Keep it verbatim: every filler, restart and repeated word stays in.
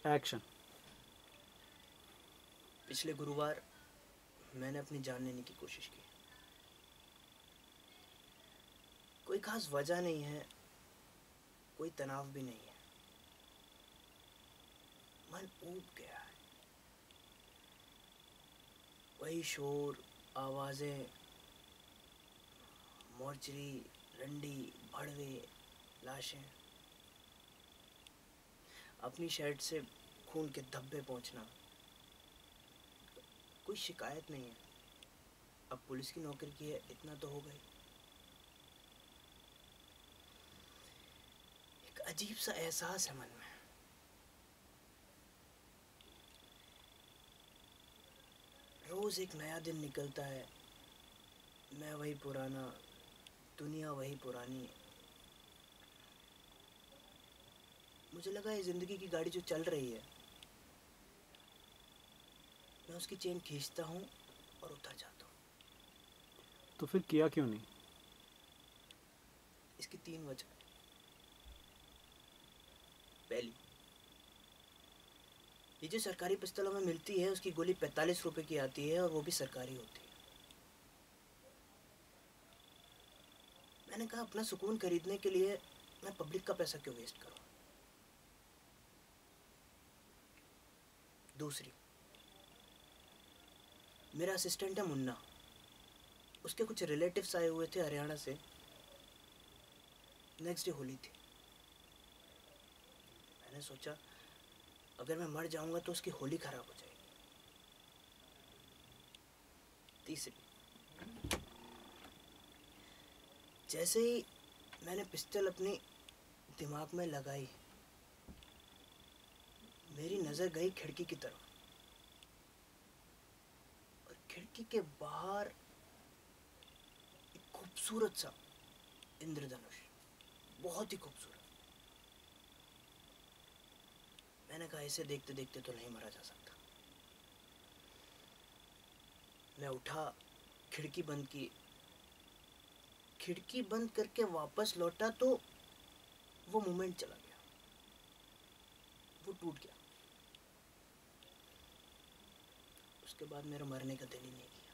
Action. पिछले गुरुवार मैंने अपनी जान लेने की कोशिश की। कोई खास वजह नहीं है, कोई तनाव भी नहीं है, मन ऊब गया है। वही शोर, आवाजें, मोर्चरी, रंडी, भड़वे, लाशें, अपनी शर्ट से खून के धब्बे पहुंचना। कोई शिकायत नहीं है, अब पुलिस की नौकरी की है, इतना तो हो गई। एक अजीब सा एहसास है मन में। रोज एक नया दिन निकलता है, मैं वही पुराना, दुनिया वही पुरानी। मुझे लगा ये जिंदगी की गाड़ी जो चल रही है, मैं उसकी चेन खींचता हूँ और उतर जाता हूँ। तो फिर किया क्यों नहीं? इसकी तीन वजह। पहली, ये जो सरकारी पिस्तौलों में मिलती है उसकी गोली पैंतालीस रुपए की आती है और वो भी सरकारी होती है। मैंने कहा अपना सुकून खरीदने के लिए मैं पब्लिक का पैसा क्यों वेस्ट करूं। दूसरी, मेरा असिस्टेंट है मुन्ना, उसके कुछ रिलेटिव्स आए हुए थे हरियाणा से। नेक्स्ट डे होली थी। मैंने सोचा अगर मैं मर जाऊंगा तो उसकी होली खराब हो जाएगी। तीसरी, जैसे ही मैंने पिस्टल अपनी दिमाग में लगाई, मेरी नजर गई खिड़की की तरफ, और खिड़की के बाहर एक खूबसूरत सा इंद्रधनुष, बहुत ही खूबसूरत। मैंने कहा इसे देखते देखते तो नहीं मरा जा सकता। मैं उठा, खिड़की बंद की। खिड़की बंद करके वापस लौटा तो वो मोमेंट चला गया, वो टूट गया। उसके बाद मेरा मरने का दिल ही नहीं किया।